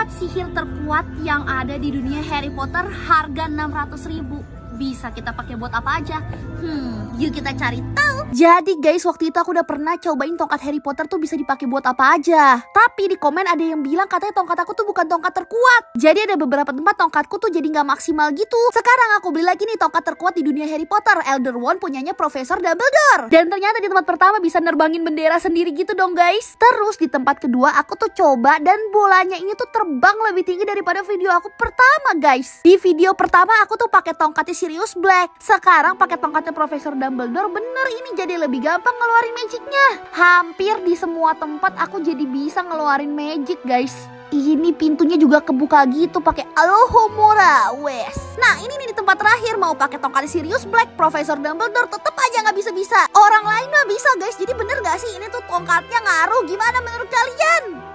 tongkat sihir terkuat yang ada di dunia Harry Potter, harga 600.000. Bisa kita pakai buat apa aja? Yuk kita cari tahu. Jadi guys, waktu itu aku udah pernah cobain tongkat Harry Potter tuh bisa dipakai buat apa aja. Tapi di komen ada yang bilang katanya tongkat aku tuh bukan tongkat terkuat. Jadi ada beberapa tempat tongkatku tuh jadi nggak maksimal gitu. Sekarang aku beli lagi nih tongkat terkuat di dunia Harry Potter, Elder Wand punyanya Profesor Dumbledore. Dan ternyata di tempat pertama bisa nerbangin bendera sendiri gitu dong guys. Terus di tempat kedua aku tuh coba dan bolanya ini tuh terbang lebih tinggi daripada video aku pertama guys. Di video pertama aku tuh pakai tongkatnya Sirius Black. Sekarang pakai tongkatnya Profesor Dumbledore, bener ini jadi lebih gampang ngeluarin magicnya. Hampir di semua tempat aku jadi bisa ngeluarin magic guys. Ini pintunya juga kebuka gitu pakai Alohomora wes. Nah ini nih di tempat terakhir mau pakai tongkat Sirius Black, Profesor Dumbledore tetep aja nggak bisa. Orang lain mah bisa guys. Jadi bener nggak sih ini tuh tongkatnya ngaruh? Gimana menurut kalian?